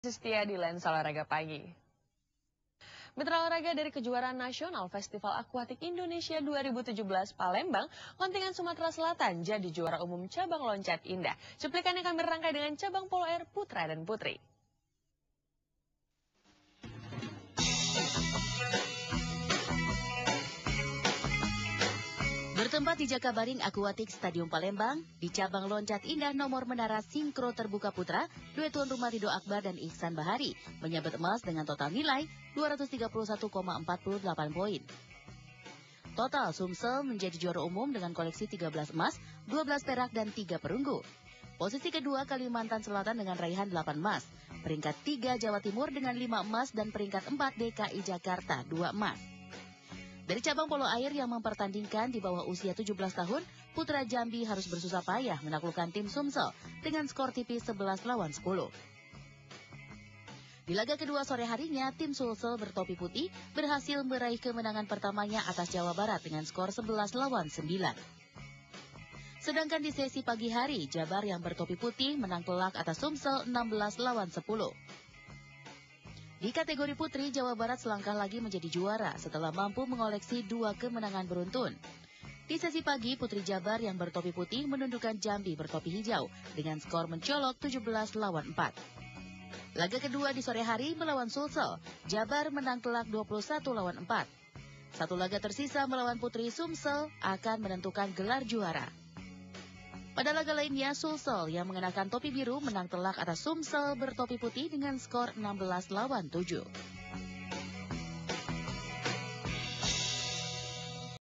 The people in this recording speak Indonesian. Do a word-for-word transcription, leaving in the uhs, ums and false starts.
Setia di Lensa Olahraga Pagi. Mitra olahraga dari kejuaraan nasional Festival Akuatik Indonesia dua ribu tujuh belas Palembang, kontingen Sumatera Selatan jadi juara umum cabang loncat indah. Cuplikannya kami rangkai dengan cabang polo air putra dan putri. Bertempat di Jakabaring Aquatic Stadium Palembang, di cabang loncat indah nomor menara sinkro terbuka putra, duet tuan rumah Ridho Akbar dan Ihsan Bahari menyabet emas dengan total nilai dua ratus tiga puluh satu koma empat delapan poin. Total Sumsel menjadi juara umum dengan koleksi tiga belas emas, dua belas perak dan tiga perunggu. Posisi kedua Kalimantan Selatan dengan raihan delapan emas, peringkat tiga Jawa Timur dengan lima emas dan peringkat empat D K I Jakarta dua emas. Dari cabang polo air yang mempertandingkan di bawah usia tujuh belas tahun, Putra Jambi harus bersusah payah menaklukkan tim Sumsel dengan skor tipis sebelas lawan sepuluh. Di laga kedua sore harinya, tim Sulsel bertopi putih berhasil meraih kemenangan pertamanya atas Jawa Barat dengan skor sebelas lawan sembilan. Sedangkan di sesi pagi hari, Jabar yang bertopi putih menang telak atas Sumsel enam belas lawan sepuluh. Di kategori putri, Jawa Barat selangkah lagi menjadi juara setelah mampu mengoleksi dua kemenangan beruntun. Di sesi pagi, Putri Jabar yang bertopi putih menundukkan Jambi bertopi hijau dengan skor mencolok tujuh belas lawan empat. Laga kedua di sore hari melawan Sulsel, Jabar menang telak dua puluh satu lawan empat. Satu laga tersisa melawan Putri Sumsel akan menentukan gelar juara. Pada laga lainnya, Sulsel yang mengenakan topi biru menang telak atas Sumsel bertopi putih dengan skor enam belas lawan tujuh.